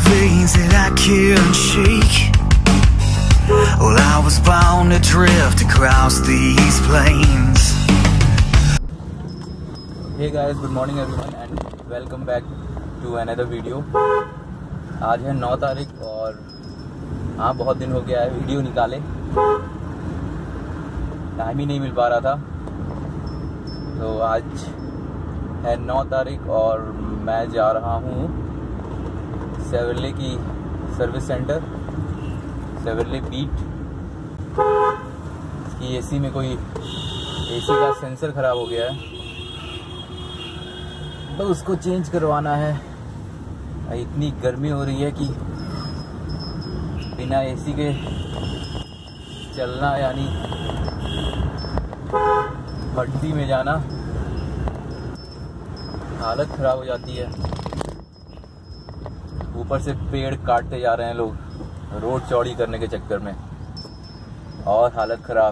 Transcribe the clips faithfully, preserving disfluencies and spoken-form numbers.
veins that I can't shake. Well, I was bound to drift across these plains. Hey guys, good morning everyone and welcome back to another video. आज है नौ तारीख और हाँ बहुत दिन हो गया है वीडियो निकाले, टाइम ही नहीं मिल पा रहा था। तो आज है नौ तारीख और मैं जा रहा हूँ सेवर्ले की सर्विस सेंटर, सेवर्ले बीट। इसकी एसी में कोई एसी का सेंसर ख़राब हो गया है, तो उसको चेंज करवाना है। इतनी गर्मी हो रही है कि बिना एसी के चलना यानी भट्टी में जाना, हालत ख़राब हो जाती है। ऊपर से पेड़ काटते जा रहे हैं लोग रोड चौड़ी करने के चक्कर में, और हालत ख़राब।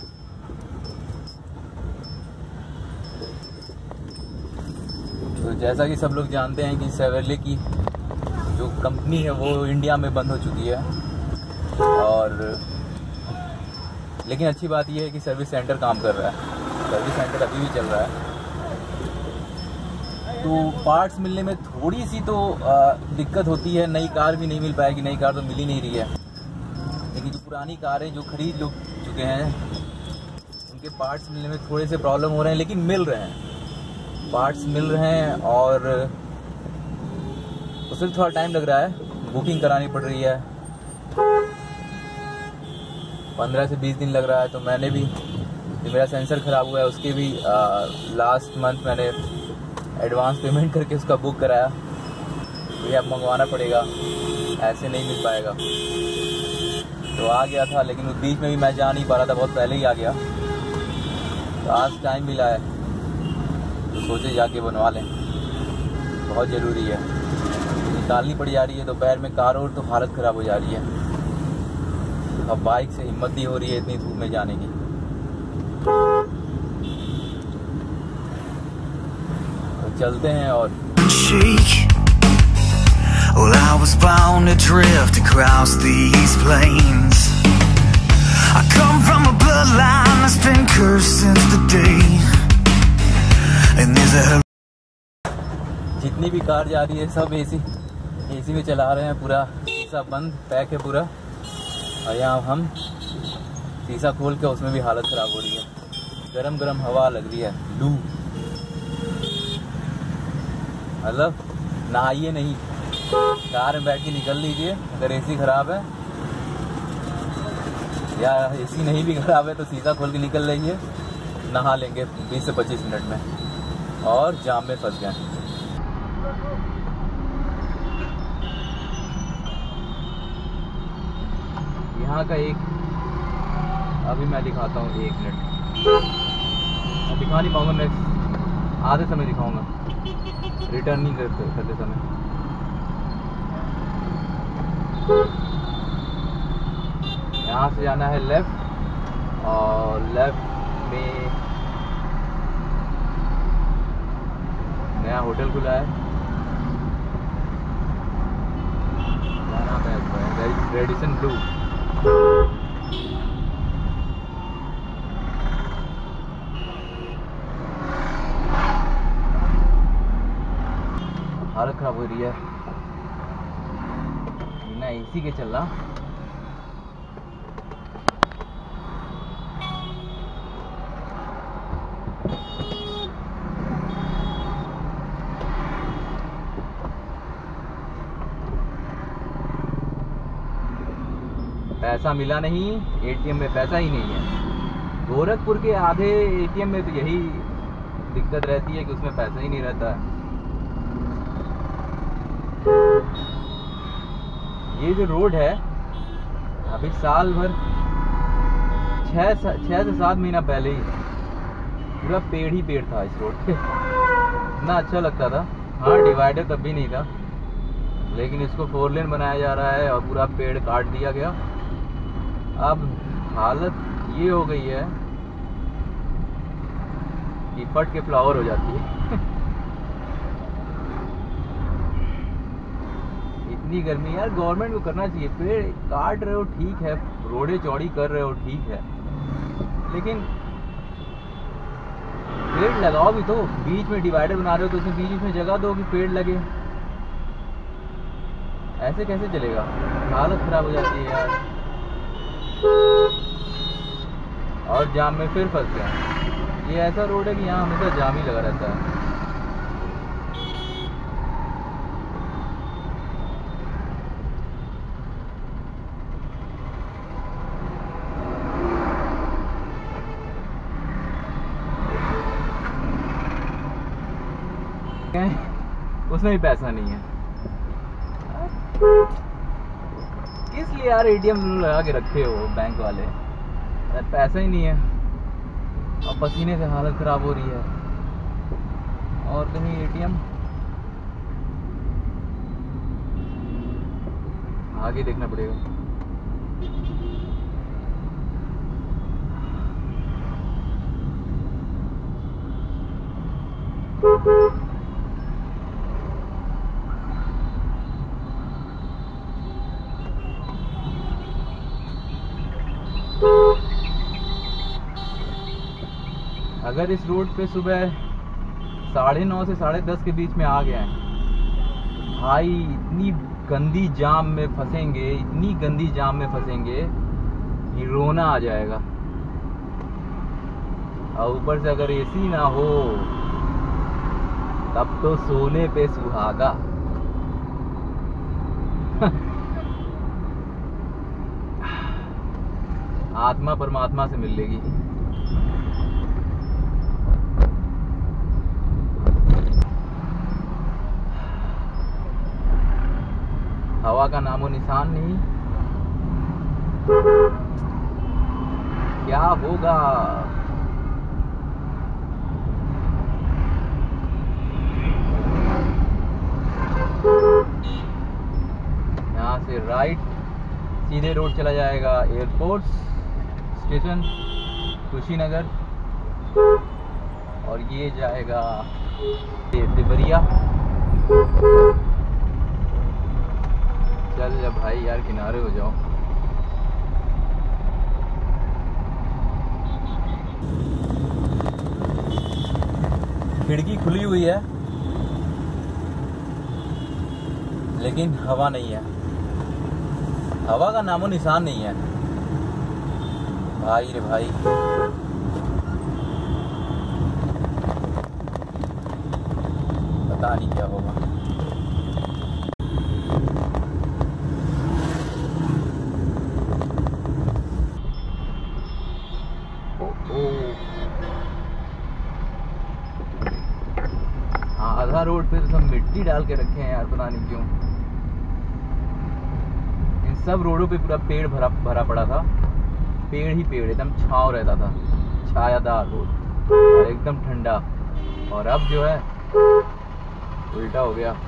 तो जैसा कि सब लोग जानते हैं कि सेवर्ले की जो कंपनी है वो इंडिया में बंद हो चुकी है, और लेकिन अच्छी बात यह है कि सर्विस सेंटर काम कर रहा है। सर्विस सेंटर अभी भी चल रहा है। तो पार्ट्स मिलने में थोड़ी सी तो आ, दिक्कत होती है। नई कार भी नहीं मिल पाएगी, नई कार तो मिल ही नहीं रही है। लेकिन जो पुरानी कारें जो खरीद लोग चुके हैं उनके पार्ट्स मिलने में थोड़े से प्रॉब्लम हो रहे हैं, लेकिन मिल रहे हैं, पार्ट्स मिल रहे हैं। और उसमें थोड़ा टाइम लग रहा है, बुकिंग करानी पड़ रही है, पंद्रह से बीस दिन लग रहा है। तो मैंने भी, जो मेरा सेंसर ख़राब हुआ है उसके भी आ, लास्ट मंथ मैंने एडवांस पेमेंट करके उसका बुक कराया। तो ये अब मंगवाना पड़ेगा, ऐसे नहीं मिल पाएगा। तो आ गया था, लेकिन उस बीच में भी मैं जा नहीं पा रहा था, बहुत पहले ही आ गया। तो आज टाइम मिला है तो सोचे जाके बनवा लें, बहुत ज़रूरी है। निकालनी पड़ जा रही है दोपहर में कार, और तो हालत ख़राब हो जा रही है। अब बाइक से हिम्मत नहीं हो रही है इतनी धूप में जाने की। तो चलते हैं और Well, I was bound to drift across these plains. I come from a bloodline that's been cursed since the day. And there's a जितनी भी कार जा रही है सब एसी एसी में चला रहे हैं। पूरा शीशा बंद, पैक है पूरा। और यहाँ हम शीशा खोल के उसमें भी हालत ख़राब हो रही है। गरम गरम हवा लग रही है, लू। मतलब नहाइए नहीं, कार में बैठ के निकल लीजिए। अगर एसी ख़राब है या एसी नहीं भी ख़राब है तो शीशा खोल के निकल लीजिए, नहा लेंगे बीस से पच्चीस मिनट में, और जाम में फंस गए। यहाँ का एक, अभी मैं दिखाता हूँ, एक मिनट। मैं दिखा नहीं पाऊँगा, नेक्स्ट आधे समय दिखाऊँगा, रिटर्न नहीं करते करते समय। यहाँ से जाना है लेफ्ट, और लेफ्ट में नया होटल खुला है, जाना है रेडिसन ब्लू। हालत खराब हो रही है, बिना एसी के चलना। पैसा मिला नहीं, एटीएम में पैसा ही नहीं है। गोरखपुर के आधे एटीएम में तो यही दिक्कत रहती है कि उसमें पैसा ही नहीं रहता है। ये जो रोड है अभी साल भर, छः छः से सात महीना पहले ही पूरा पेड़ ही पेड़ था इस रोड पे। इतना अच्छा लगता था। हाँ, डिवाइडर तब भी नहीं था, लेकिन इसको फोर लेन बनाया जा रहा है और पूरा पेड़ काट दिया गया। अब हालत ये हो गई है कि फट के फ्लावर हो जाती है। इतनी गर्मी यार, गवर्नमेंट को करना चाहिए। पेड़ काट रहे हो ठीक है, रोडें चौड़ी कर रहे हो ठीक है, लेकिन पेड़ लगाओ भी तो। बीच में डिवाइडर बना रहे हो तो उसमें बीच में जगह दो कि पेड़ लगे। ऐसे कैसे चलेगा, हालत खराब हो जाती है यार। और जाम में फिर फंस गए। ये ऐसा रोड है कि यहाँ हमेशा जाम ही लगा रहता है। उसमें भी पैसा नहीं है, किस लिए यार एटीएम लगा के रखे हो बैंक वाले, पैसा ही नहीं है और पसीने से हालत खराब हो रही है। और कहीं एटीएम आगे देखना पड़ेगा। अगर इस रोड पे सुबह साढ़े नौ से साढ़े दस के बीच में आ गए हैं भाई, इतनी गंदी जाम में फंसेंगे, इतनी गंदी जाम में फंसेंगे कि रोना आ जाएगा। और ऊपर से अगर एसी ना हो तब तो सोने पे सुहागा। आत्मा परमात्मा से मिल लेगी। हवा का नामो निशान नहीं, क्या होगा। यहाँ से राइट सीधे रोड चला जाएगा एयरपोर्ट स्टेशन कुशीनगर, और ये जाएगा देवरिया। चल जा भाई यार, किनारे हो जाओ। खिड़की खुली हुई है लेकिन हवा नहीं है, हवा का नामो निशान नहीं है भाई रे भाई। पता नहीं क्या होगा। आधा रोड पे तो सब मिट्टी डाल के रखे हैं यार, पता नहीं क्यों। इन सब रोडों पे पूरा पेड़ भरा भरा पड़ा था, पेड़ ही पेड़, एकदम छांव रहता था, छायादार रोड और एकदम ठंडा। और अब जो है उल्टा हो गया।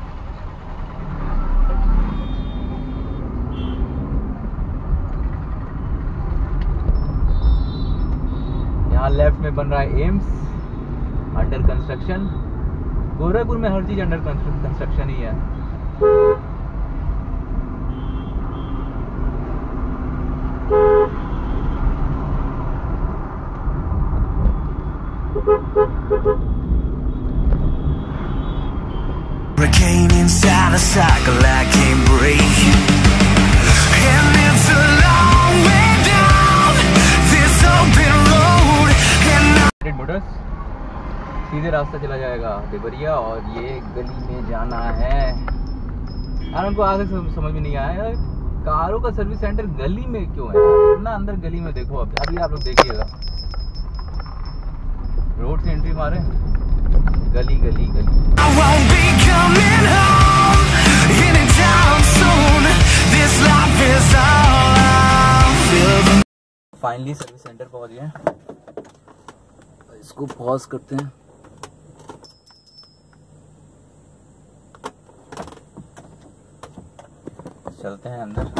यहाँ लेफ्ट में बन रहा है एम्स, अंडर कंस्ट्रक्शन। गोरखपुर में हर चीज अंडर कंस्ट्रक्शन ही है। Hurricane inside a cycle I can't break, and it's a long way down this open road. And motors सीधे रास्ता चला जाएगा देवरिया, और ये गली में जाना है। यार हमको आगे समझ में नहीं आया यार, कारों का सर्विस सेंटर गली में क्यों है, इतना अंदर गली में। देखो अब अभी आप लोग देखिएगा, रोड से एंट्री मारे, गली गली गली। I won't be coming home anytime soon. This life is all I'm feeling. Finally service centre पहुंच गए, इसको पॉज करते हैं। चलते हैं अंदर।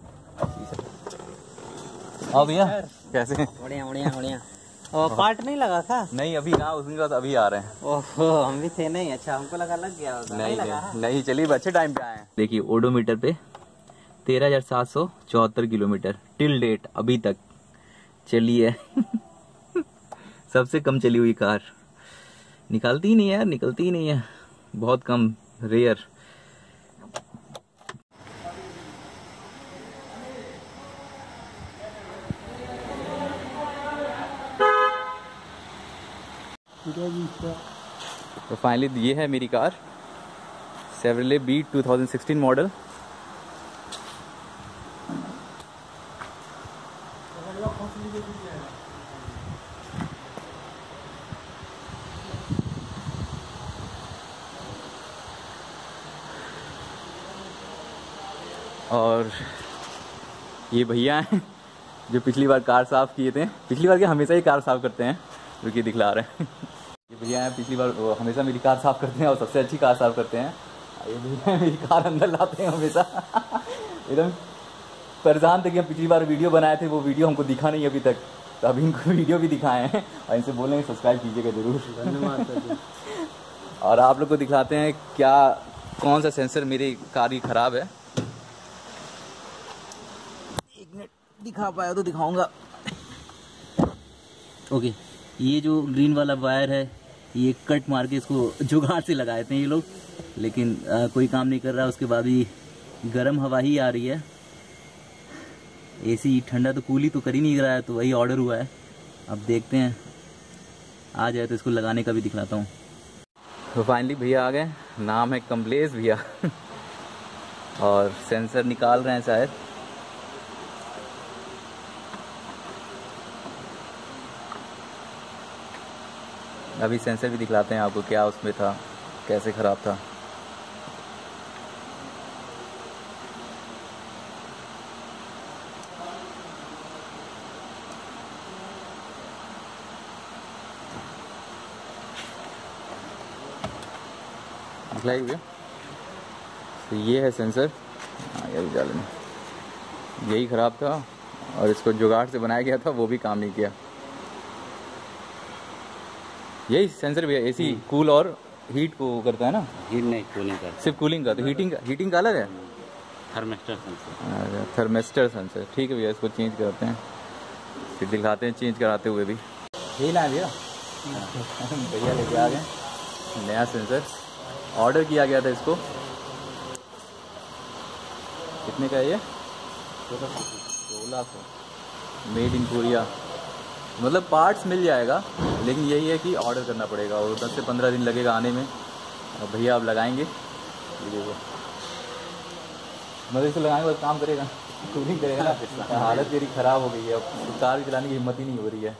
हाँ भैया कैसे? बढ़िया बढ़िया बढ़िया। और पार्ट नहीं लगा था? नहीं अभी ना, उसके बाद अभी आ रहे हैं। ओहो हम भी थे नहीं। अच्छा हमको लगा लग गया होगा। नहीं नहीं, नहीं लगा। नहीं, चलिए अच्छे टाइम पे आए हैं। देखिए ओडोमीटर पे तेरह हजार सात सौ चौहत्तर किलोमीटर टिल डेट अभी तक चली है। सबसे कम चली हुई कार। निकालती ही नहीं है यार, निकलती ही नहीं है, बहुत कम, रेयर। तो फाइनली ये है मेरी car, Chevrolet Beat two thousand sixteen model. और ये भैया हैं जो पिछली बार कार साफ़ किए थे, पिछली बार के हमेशा ही कार साफ़ करते हैं, जो कि दिखला रहे हैं। ये भैया हैं पिछली बार हमेशा मेरी कार साफ़ करते हैं और सबसे अच्छी कार साफ़ करते हैं। ये भैया मेरी कार अंदर लाते हैं हमेशा। एकदम परेशान थे कि हम पिछली बार वीडियो बनाए थे, वो वीडियो हमको दिखा नहीं अभी तक, तो अभी इनको वीडियो भी दिखाए हैं और इनसे बोलेंगे सब्सक्राइब कीजिएगा ज़रूर। धन्यवाद। और आप लोग को दिखाते हैं क्या कौन सा सेंसर मेरी कार की ख़राब है। एक मिनट दिखा पाया तो दिखाऊंगा। ओके, ये जो ग्रीन वाला वायर है ये कट मार के इसको जुगाड़ से लगाए थे ये लोग, लेकिन आ, कोई काम नहीं कर रहा। उसके बाद भी गर्म हवा ही आ रही है, एसी ठंडा तो कूल ही तो कर ही नहीं रहा है, तो वही ऑर्डर हुआ है। अब देखते हैं आ जाए तो इसको लगाने का भी दिखलाता हूँ। तो फाइनली भैया आ गए, नाम है कमलेश भैया। और सेंसर निकाल रहे हैं शायद। अभी सेंसर भी दिखलाते हैं आपको क्या उसमें था, कैसे ख़राब था। दिखलाई भैया, तो ये है सेंसर। हाँ यही डालने, यही ख़राब था और इसको जुगाड़ से बनाया गया था, वो भी काम नहीं किया। यही सेंसर भी है, एसी कूल और हीट को करता है ना? हीट नहीं, कूलिंग का, सिर्फ कूलिंग का। तो हीटिंग का हीटिंग का अलग है, थर्मिस्टर सेंसर। अच्छा, थर्मिस्टर सेंसर, ठीक है भैया, इसको चेंज करते हैं, फिर दिखाते हैं चेंज कराते हुए भी। यही लाए भैया, भैया लेके आ गए नया सेंसर। ऑर्डर किया गया था इसको, कितने का है ये? सोलह सौ, मेड इन कोरिया। मतलब पार्ट्स मिल जाएगा, लेकिन यही है कि ऑर्डर करना पड़ेगा और दस से पंद्रह दिन लगेगा आने में। और भैया अब लगाएंगे, ये देखो, मतलब इसको लगाएंगे बस काम करेगा, कूलिंग करेगा ना। हालत मेरी ख़राब हो गई है, अब कार चलाने की हिम्मत ही नहीं हो रही है।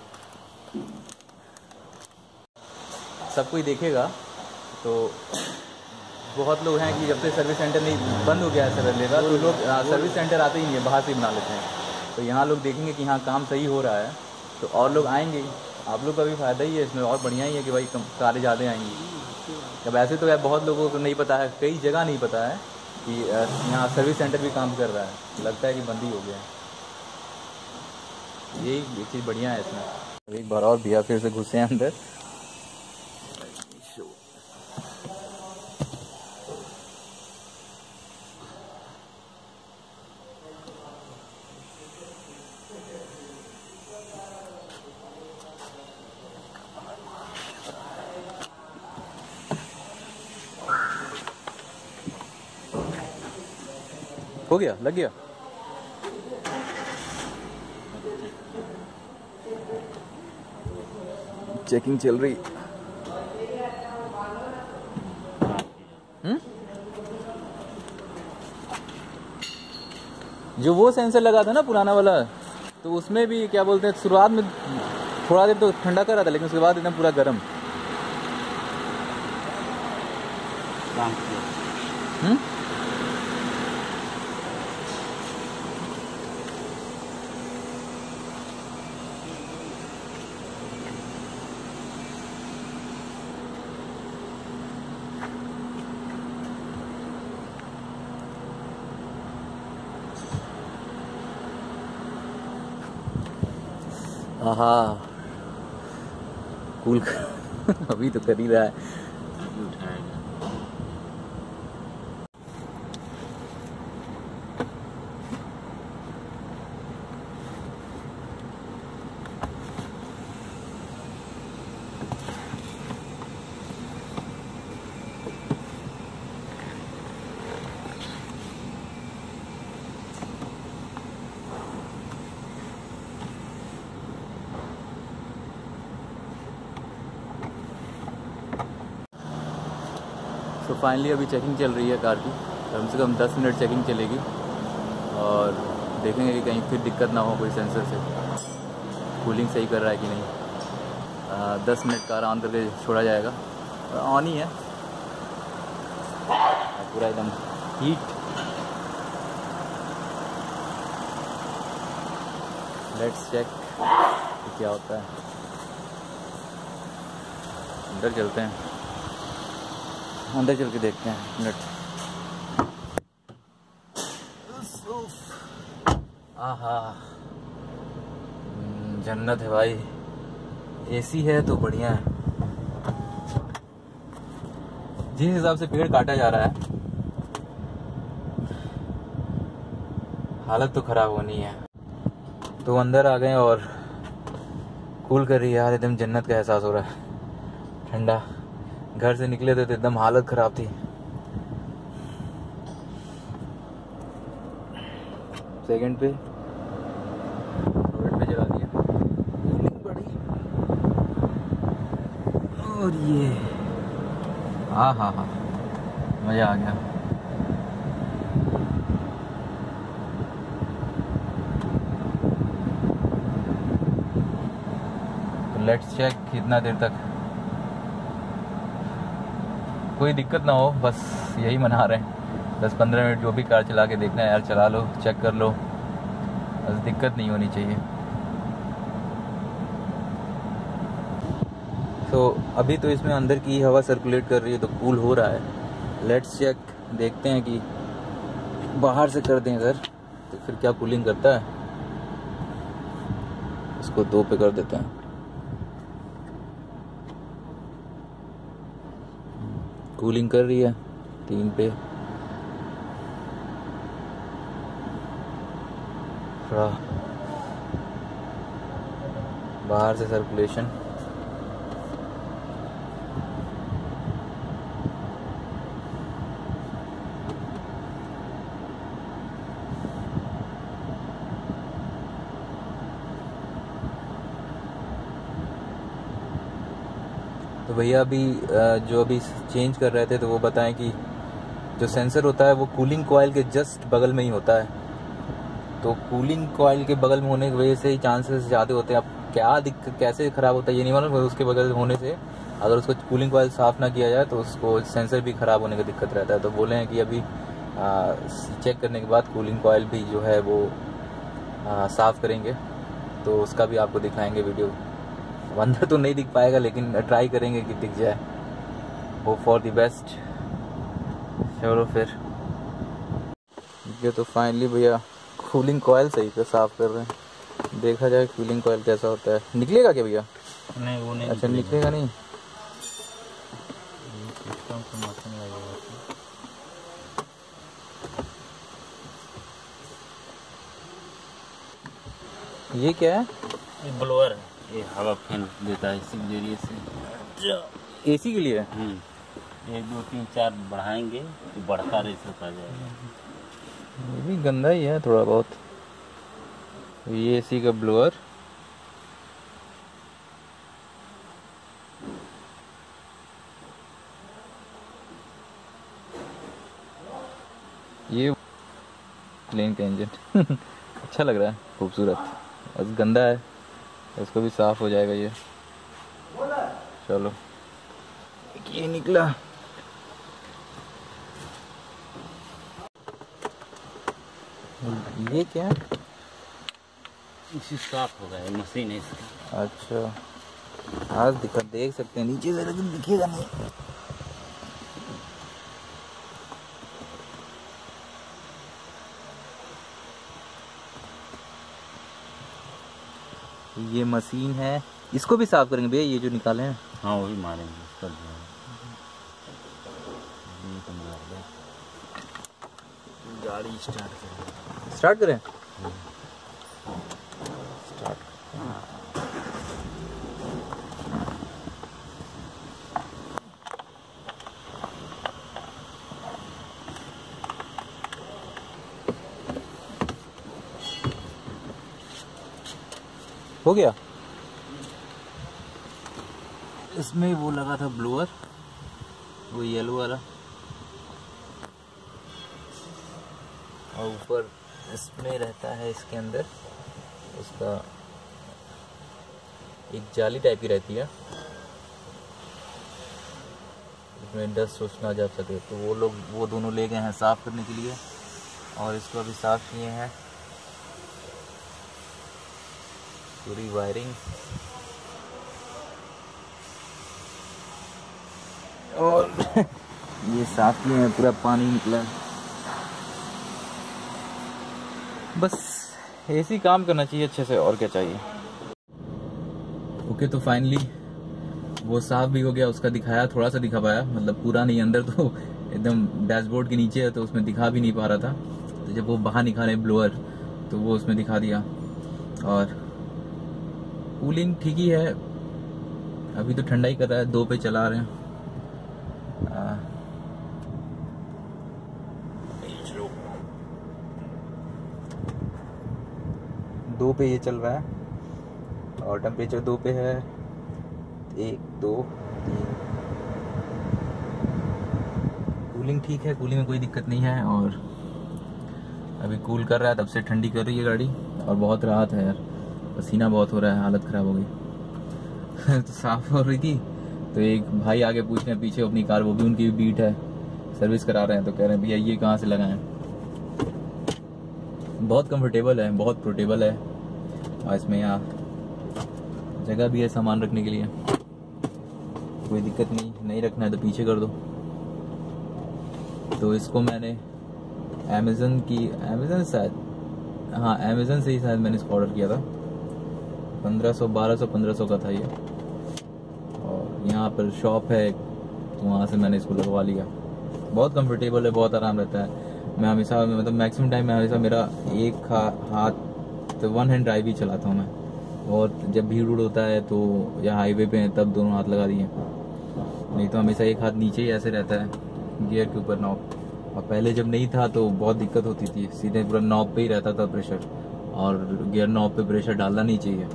सब कोई देखेगा तो बहुत लोग हैं कि जब से सर्विस सेंटर नहीं बंद हो गया है शेवरले का, तो लोग सर्विस सेंटर आते ही नहीं है, बाहर से ही बना लेते हैं। तो यहाँ लोग देखेंगे कि हाँ काम सही हो रहा है, तो और लोग आएंगे। आप लोग का भी फ़ायदा ही है इसमें, और बढ़िया ही है कि भाई कारें ज़्यादा आएंगी। अब ऐसे तो यार बहुत लोगों को नहीं पता है, कई जगह नहीं पता है कि यहाँ सर्विस सेंटर भी काम कर रहा है, लगता है कि बंद ही हो गया है। यही एक चीज़ बढ़िया है इसमें। एक बार और भैया फिर से घुसे हैं अंदर। हो गया, लग गया। चेकिंग चल रही। हम्म जो वो सेंसर लगा था ना पुराना वाला, तो उसमें भी क्या बोलते हैं, शुरुआत में थोड़ा देर तो ठंडा कर रहा था, लेकिन उसके बाद एकदम पूरा गर्म। हम्म आहा कूल। अभी तो कर ही रहा है। सो फाइनली अभी चेकिंग चल रही है कार की, कम से कम दस मिनट चेकिंग चलेगी और देखेंगे कि कहीं फिर दिक्कत ना हो कोई सेंसर से, कूलिंग सही कर रहा है कि नहीं। आ, दस मिनट कार ऑन करके छोड़ा जाएगा, ऑन ही है पूरा एकदम हीट। लेट्स चेक क्या होता है। अंदर चलते हैं, अंदर चल के देखते हैं मिनट। आहा जन्नत है भाई, एसी है तो बढ़िया है। जिस हिसाब से पेड़ काटा जा रहा है हालत तो खराब होनी है। तो अंदर आ गए और कूल कर रही है यार, एकदम जन्नत का एहसास हो रहा है, ठंडा। घर से निकले थे तो एकदम हालत खराब थी। सेकंड पे रोड पे जला दिया बड़ी। और ये हाँ हाँ हाँ मजा आ गया। तो लेट्स चेक कितना देर तक कोई दिक्कत ना हो, बस यही मना रहे हैं। दस पंद्रह मिनट जो भी कार चला के देखना है यार, चला लो, चेक कर लो, बस दिक्कत नहीं होनी चाहिए। तो अभी तो इसमें अंदर की हवा सर्कुलेट कर रही है तो कूल हो रहा है। लेट्स चेक, देखते हैं कि बाहर से कर दें इधर तो फिर क्या कूलिंग करता है। इसको दो पे कर देते हैं, कूलिंग कर रही है। तीन पे थोड़ा बाहर से सर्कुलेशन। तो भैया अभी जो अभी चेंज कर रहे थे तो वो बताएं कि जो सेंसर होता है वो कूलिंग कॉइल के जस्ट बगल में ही होता है। तो कूलिंग कॉइल के बगल में होने की वजह से ही चांसेस ज़्यादा होते हैं। अब क्या दिक्कत कैसे ख़राब होता है ये नहीं मालूम, उसके बगल होने से अगर उसको कूलिंग कॉइल साफ़ ना किया जाए तो उसको सेंसर भी ख़राब होने का दिक्कत रहता है। तो बोले हैं कि अभी आ, चेक करने के बाद कूलिंग कॉइल भी जो है वो साफ़ करेंगे, तो उसका भी आपको दिखाएंगे वीडियो। अंदर तो नहीं दिख पाएगा लेकिन ट्राई करेंगे कि दिख जाए। Hope for the best. चलो फिर ये तो फाइनली भैया कूलिंग कॉइल सही से साफ कर रहे हैं, देखा जाए कूलिंग कॉइल कैसा होता है। निकलेगा क्या भैया? नहीं वो नहीं। अच्छा निकलेगा नहीं। ये क्या है? ये ब्लोअर है, ये हवा फैन देता है इसी के जरिए से। एसी के लिए? एक दो तीन चार बढ़ाएंगे तो बढ़ता रेस होता जाएगा। ये भी गंदा ही है थोड़ा बहुत। ये एसी का ब्लोअर। ये प्लेन का इंजन अच्छा लग रहा है, खूबसूरत। बस गंदा है, उसको भी साफ हो जाएगा ये। चलो ये निकला। ये क्या है? इसी साफ होगा, ये मशीन है इसका। अच्छा आज दिखा देख सकते हैं नीचे से, लेकिन दिखेगा नहीं। ये मशीन है, इसको भी साफ करेंगे भैया ये जो निकाले हैं? हाँ वही मारेंगे इसका। गाड़ी स्टार्ट करें। स्टार्ट करें? स्टार्ट। हो गया। इसमें वो लगा था ब्लोअर, वो येलो वाला, और ऊपर इसमें रहता है, इसके अंदर उसका एक जाली टाइप की रहती है, इसमें डस्ट वस्ट ना जा सके, तो वो लोग वो दोनों ले गए हैं साफ़ करने के लिए और इसको अभी साफ़ किए हैं। पूरी वायरिंग और ये साफ किए हैं, पूरा पानी निकला। बस ऐसे काम करना चाहिए अच्छे से, और क्या चाहिए। ओके, तो फाइनली वो साफ भी हो गया, उसका दिखाया, थोड़ा सा दिखा पाया, मतलब पूरा नहीं। अंदर तो एकदम डैशबोर्ड के नीचे है तो उसमें दिखा भी नहीं पा रहा था, तो जब वो बाहर निकाले ब्लोअर तो वो उसमें दिखा दिया। और कूलिंग ठीक ही है, अभी तो ठंडा ही कर रहा है, दो पे चला रहे हैं। आ, दो पे ये चल रहा है और टेम्परेचर दो पे है, एक दो तीन। कूलिंग ठीक है, कूलिंग में कोई दिक्कत नहीं है। और अभी कूल कर रहा है, तब से ठंडी कर रही है गाड़ी और बहुत राहत है यार, पसीना बहुत हो रहा है, हालत ख़राब हो गई। तो साफ हो रही थी तो एक भाई आगे पूछ रहे हैं पीछे अपनी कार, वो भी उनकी बीट है, सर्विस करा रहे हैं, तो कह रहे हैं भैया ये कहाँ से लगाएं। बहुत कंफर्टेबल है, बहुत पोर्टेबल है और इसमें यहाँ जगह भी है सामान रखने के लिए, कोई दिक्कत नहीं। नहीं रखना है तो पीछे कर दो। तो इसको मैंने अमेज़न की अमेज़न शायद हाँ अमेज़न से ही शायद मैंने इसको ऑर्डर किया था। पंद्रह सौ बारह सौ पंद्रह सौ का था ये, और यहाँ पर शॉप है तो वहाँ से मैंने इसको लगवा लिया। बहुत कंफर्टेबल है, बहुत आराम रहता है। मैं हमेशा मतलब मैक्सिमम टाइम मैं हमेशा मेरा एक हाथ तो वन हैंड ड्राइव ही चलाता हूँ मैं, और जब भीड़ उड़ होता है तो या हाईवे पे है तब दोनों हाथ लगा दिए, नहीं तो हमेशा एक हाथ नीचे ही ऐसे रहता है गियर के ऊपर नॉब। और पहले जब नहीं था तो बहुत दिक्कत होती थी, सीधे पूरा नॉब पे ही रहता था प्रेशर, और गियर नॉब पे प्रेशर डालना नहीं चाहिए,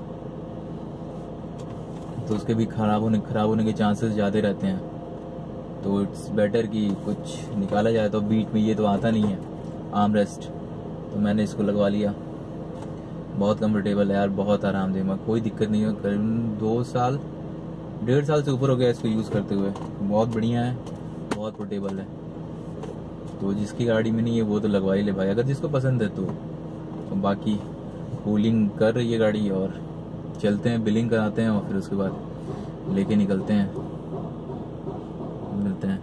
तो उसके भी खराब होने खराब होने के चांसेस ज़्यादा रहते हैं। तो इट्स बेटर कि कुछ निकाला जाए। तो बीट में ये तो आता नहीं है आर्म रेस्ट, तो मैंने इसको लगवा लिया। बहुत कंफर्टेबल है यार, बहुत आरामदेह, कोई दिक्कत नहीं है। करीबन दो साल डेढ़ साल से ऊपर हो गया इसको यूज़ करते हुए। बहुत बढ़िया है, बहुत पोर्टेबल है। तो जिसकी गाड़ी में नहीं है वो तो लगवा ही ले भाई, अगर जिसको पसंद है तो, तो बाकी कूलिंग कर रही है गाड़ी, और चलते हैं, बिलिंग कराते हैं और फिर उसके बाद लेके निकलते हैं, मिलते हैं।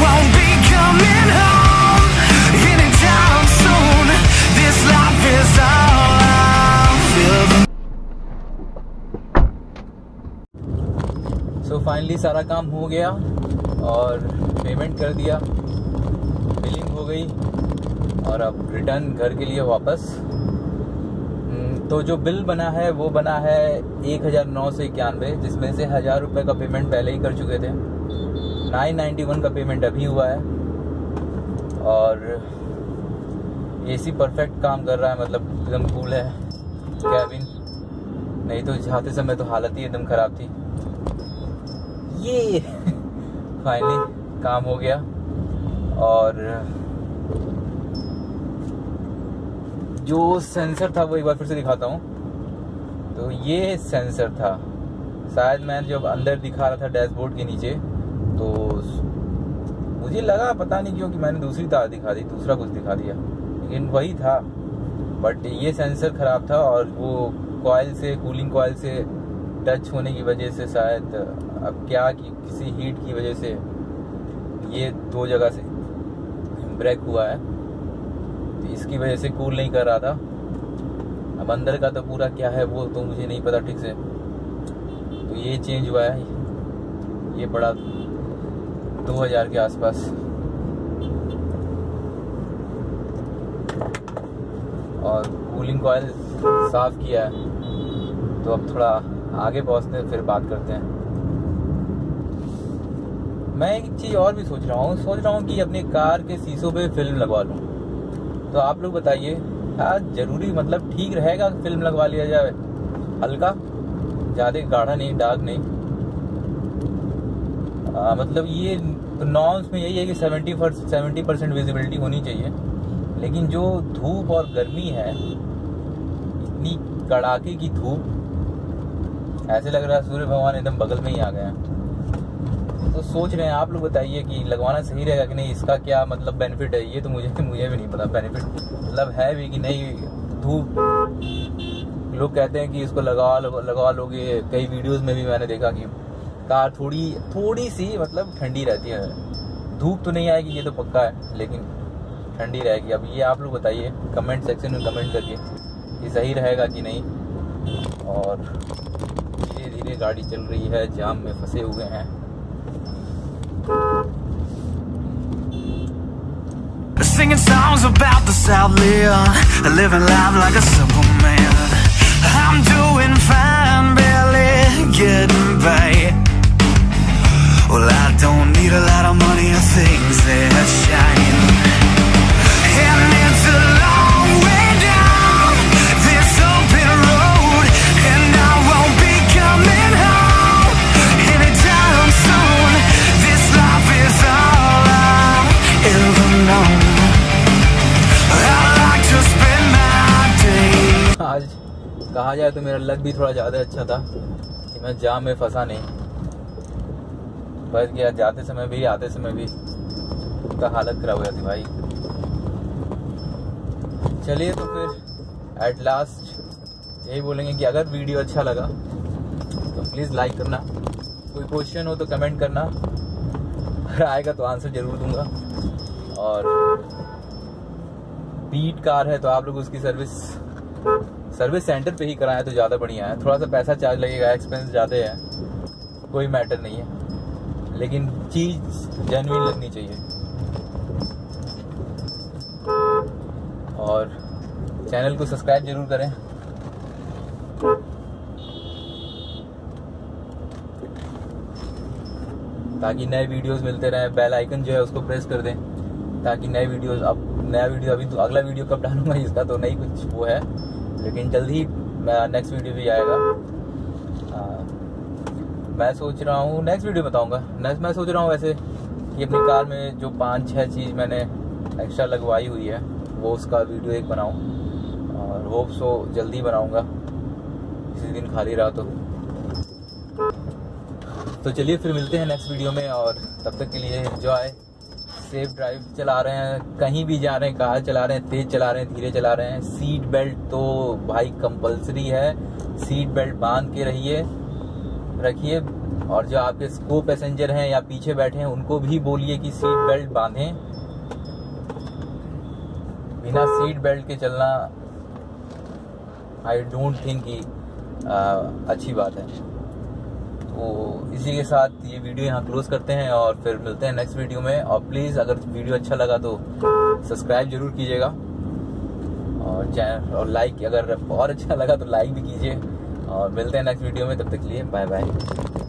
सो फाइनली सारा काम हो गया और पेमेंट कर दिया, बिलिंग हो गई और अब रिटर्न घर के लिए वापस। तो जो बिल बना है वो बना है एक हज़ार नौ सौ इक्यानवे, जिसमें से हज़ार रुपये का पेमेंट पहले ही कर चुके थे। नाइन नाइन्टी वन का पेमेंट अभी हुआ है और एसी परफेक्ट काम कर रहा है, मतलब एकदम कूल है कैबिन। नहीं तो जाते समय तो हालत ही एकदम ख़राब थी। ये फाइनली काम हो गया। और जो सेंसर था वो एक बार फिर से दिखाता हूँ। तो ये सेंसर था, शायद मैं जब अंदर दिखा रहा था डैशबोर्ड के नीचे तो मुझे लगा पता नहीं क्यों कि मैंने दूसरी तार दिखा दी, दूसरा कुछ दिखा दिया, लेकिन वही था। बट ये सेंसर ख़राब था और वो कॉइल से, कूलिंग कॉइल से टच होने की वजह से शायद, अब क्या कि किसी हीट की वजह से ये दो जगह से ब्रेक हुआ है, तो इसकी वजह से कूल नहीं कर रहा था। अब अंदर का तो पूरा क्या है वो तो मुझे नहीं पता ठीक से। तो ये चेंज हुआ है, ये पड़ा दो हज़ार के आसपास। और कूलिंग कॉइल साफ किया है, तो अब थोड़ा आगे पहुंचते हैं, फिर बात करते हैं। मैं एक चीज़ और भी सोच रहा हूँ सोच रहा हूँ कि अपने कार के शीशों पे फिल्म लगवा लूँ। तो आप लोग बताइए, क्या जरूरी, मतलब ठीक रहेगा फिल्म लगवा लिया जाए? हल्का, ज़्यादा गाढ़ा नहीं, डार्क नहीं। आ, मतलब ये तो नॉर्म्स में यही है कि सेवेंटी सेवेंटी परसेंट विजिबिलिटी होनी चाहिए, लेकिन जो धूप और गर्मी है, इतनी कड़ाके की धूप, ऐसे लग रहा है सूर्य भगवान एकदम बगल में ही आ गए हैं। तो सोच रहे हैं, आप लोग बताइए कि लगवाना सही रहेगा कि नहीं, इसका क्या मतलब बेनिफिट है। ये तो मुझे मुझे भी नहीं पता बेनिफिट मतलब है भी कि नहीं। धूप लोग कहते हैं कि इसको लगा लगा लोगे, कई वीडियोस में भी मैंने देखा कि कार थोड़ी थोड़ी सी मतलब ठंडी रहती है। धूप तो नहीं आएगी, ये तो पक्का है, लेकिन ठंडी रहेगी। अब ये आप लोग बताइए कमेंट सेक्शन में कमेंट करके कि सही रहेगा कि नहीं। और धीरे धीरे गाड़ी चल रही है, जाम में फंसे हुए हैं। Singing songs about the South Leah, living life like a simple man. I'm doing fine, barely getting by. Well, I don't need a lot of money or things that shine. And it's a long way down this open road, and I won't be coming home anytime soon. This life is all I've ever known. I like to spend my day. आज कहा जाए तो मेरा luck भी थोड़ा ज़्यादा अच्छा था कि मैं जाम में फंसा नहीं। बच गया, जाते समय भी आते समय भी का हालत खराब हो जाती भाई। चलिए तो फिर एट लास्ट यही बोलेंगे कि अगर वीडियो अच्छा लगा तो प्लीज़ लाइक करना, कोई क्वेश्चन हो तो कमेंट करना, अगर आएगा तो आंसर जरूर दूंगा। और बीट कार है तो आप लोग उसकी सर्विस सर्विस सेंटर पे ही कराएं तो ज़्यादा बढ़िया है। थोड़ा सा पैसा चार्ज लगेगा, एक्सपेंस ज़्यादा है, कोई मैटर नहीं है, लेकिन चीज़ जेन्युइन लगनी चाहिए। और चैनल को सब्सक्राइब जरूर करें। ताकि नए वीडियोस मिलते रहें। बेल आइकन जो है उसको प्रेस कर दें ताकि नए वीडियोस, अब नया वीडियो अभी तो अगला वीडियो कब डालूंगा इसका तो नहीं कुछ वो है, लेकिन जल्दी नेक्स्ट वीडियो भी आएगा। आ, मैं सोच रहा हूँ नेक्स्ट वीडियो बताऊंगा। नेक्स्ट मैं सोच रहा हूँ वैसे कि अपनी कार में जो पाँच छः चीज़ मैंने एक्स्ट्रा लगवाई हुई है वो उसका वीडियो एक बनाऊँ, और होप सो जल्दी बनाऊंगा, किसी दिन खाली रहा तो तो चलिए फिर मिलते हैं नेक्स्ट वीडियो में। और तब तक के लिए एंजॉय, सेफ ड्राइव। चला रहे हैं, कहीं भी जा रहे हैं, कार चला रहे हैं, तेज चला रहे हैं, धीरे चला रहे हैं, सीट बेल्ट तो भाई कंपलसरी है, सीट बेल्ट बांध के रहिए रखिए। और जो आपके को पैसेंजर हैं या पीछे बैठे हैं उनको भी बोलिए कि सीट बेल्ट बांधें। बिना सीट बेल्ट के चलना आई डोंट थिंक कि आ, अच्छी बात है। तो इसी के साथ ये वीडियो यहाँ क्लोज करते हैं और फिर मिलते हैं नेक्स्ट वीडियो में। और प्लीज़ अगर वीडियो अच्छा लगा तो सब्सक्राइब जरूर कीजिएगा, और चैनल और लाइक, अगर और अच्छा लगा तो लाइक भी कीजिए। और मिलते हैं नेक्स्ट वीडियो में, तब तक के लिए बाय बाय।